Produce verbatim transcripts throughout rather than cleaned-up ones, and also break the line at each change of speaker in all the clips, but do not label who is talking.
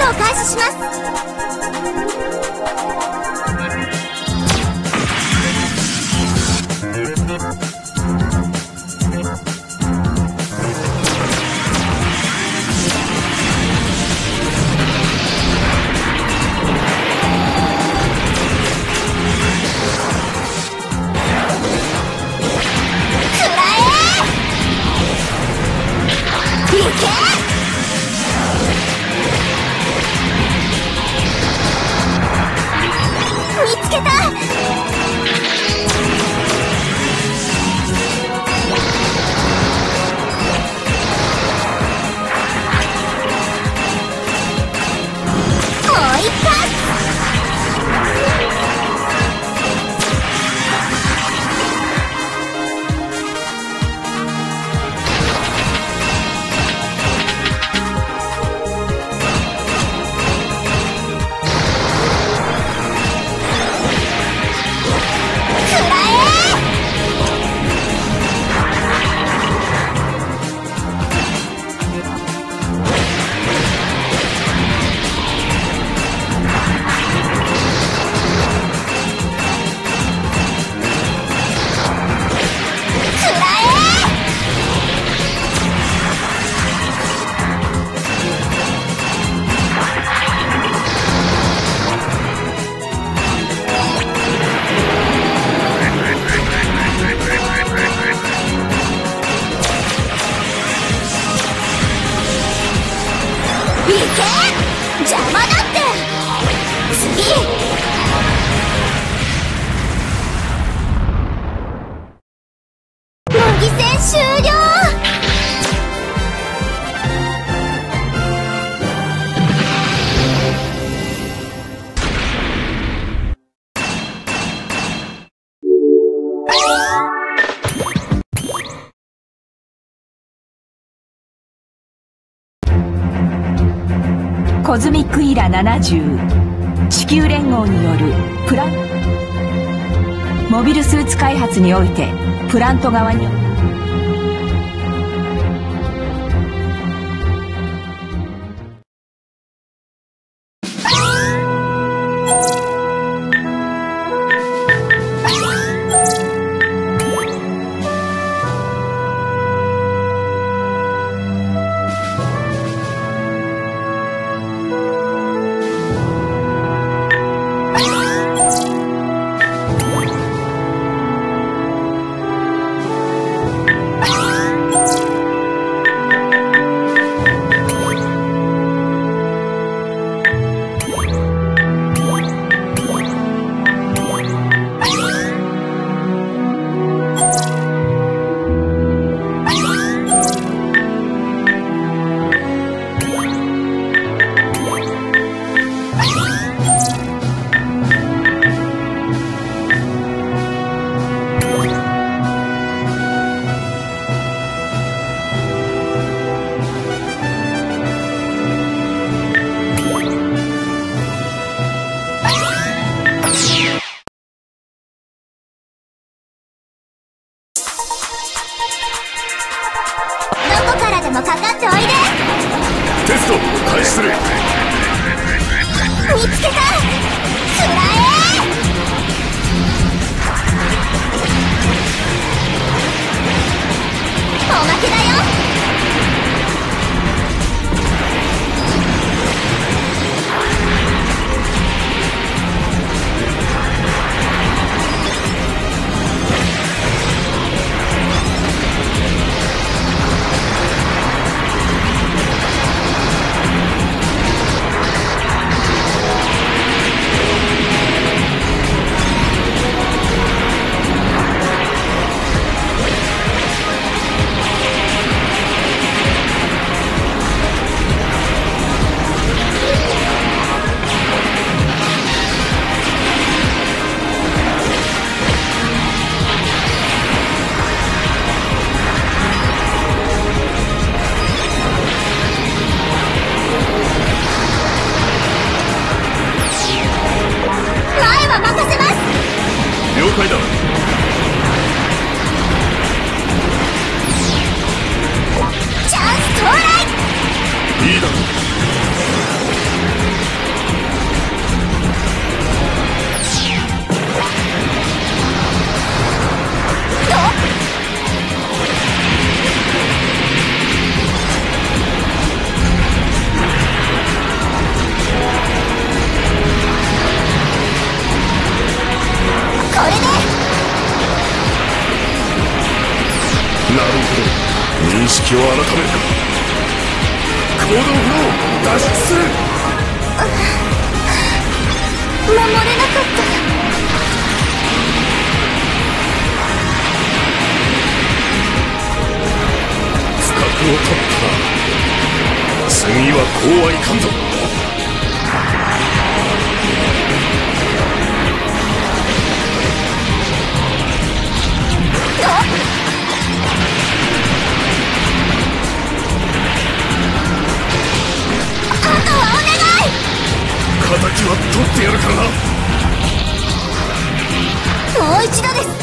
トを開始します。邪魔だって。次。模擬戦終了。
コズミックイラななじゅう、地球連合によるプランモビルスーツ開発においてプラント側に
もかかっておいで。
テスト開始する。
見つけた。くらえ。おまけだよ。
なるほど、認識を改めるか。行動フロー脱出する。
守れなかった。
不覚を取ったな。次はこうはいかんぞ。敵は取ってやるからな。
もう一度です。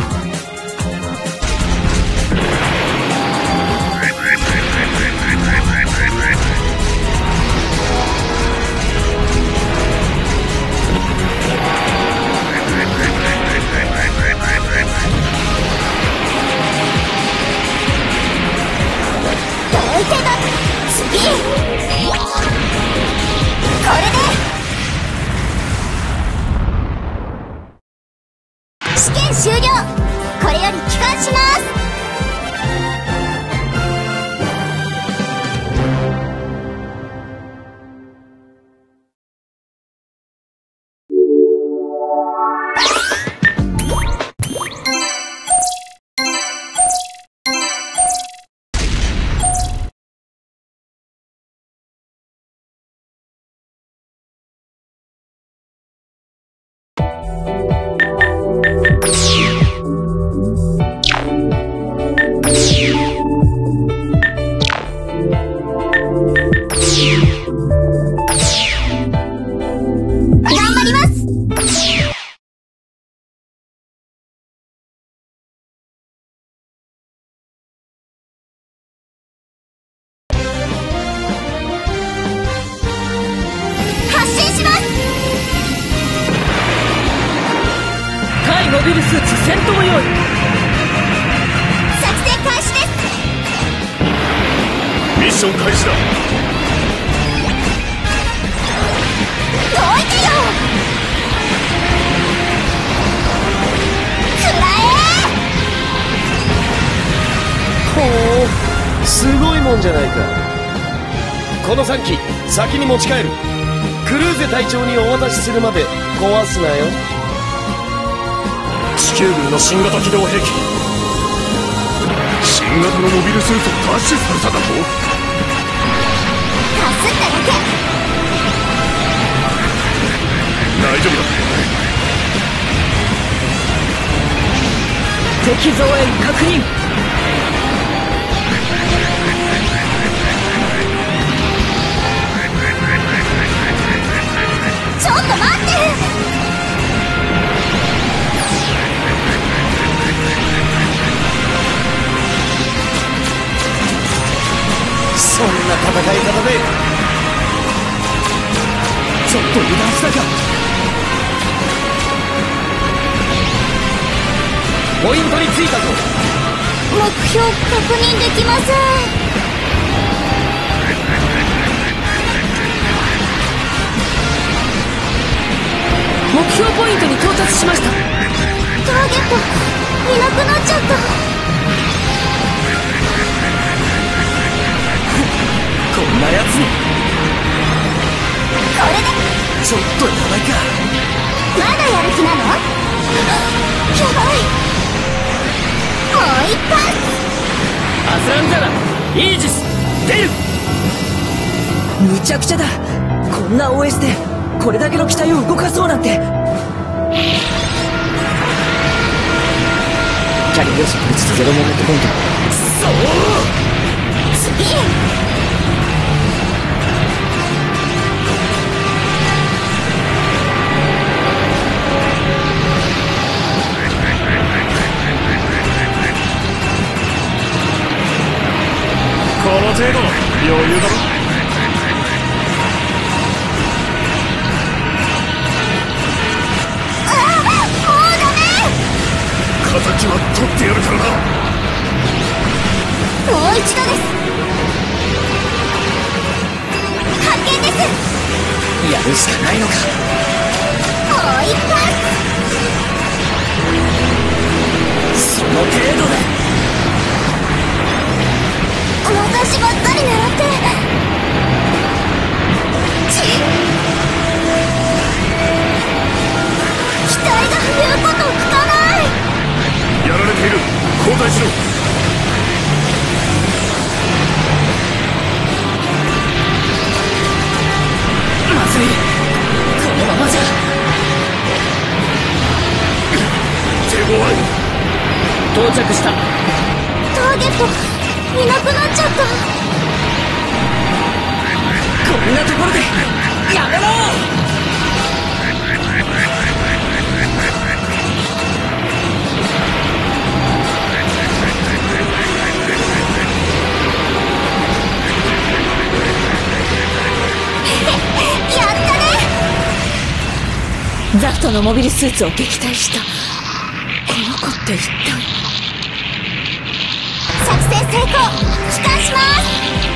どいてだ。次これで試験終了。これより帰還します。
モビルスーツ戦闘用意。
作戦開始です。
ミッション開始だ。
どいてよ。くらえ。
ほう、すごいもんじゃないか。このさん機先に持ち帰る。クルーゼ隊長にお渡しするまで壊すなよ。
地球軍の新型機動兵器、新型のモビルスーツを奪取されただと。
かすっただけ。
大丈夫だ。
敵増援確認。
ちょっと待って。
そんな戦い方でちょっと油断したか。ポイントに着いたぞ。
目標確認できません。
目標ポイントに到達しました。
ターゲットいなくなっちゃった。
こんなやつに
これで
ちょっとやばいか。
まだやる気なの？やばい。もう一発。
アスランザライージス出る。むちゃくちゃだ。こんな オーエス でこれだけの機体を動かそうなんて。キャリア速率ゼロモメントポイント。
そう次。
この程度余裕だろ。
ああ、もうダメ。
敵は取ってやるからな。
もう一度です。発見です。
やるしかないのか。
もう一発。
その程度で。
しろ。
まずい、このままじゃ。
手強い。
到着した。
ターゲットいなくなっちゃった。
こんなところでやめろ。
やったね。
ザクトのモビルスーツを撃退した。この子って一体。
作戦成功。帰還します。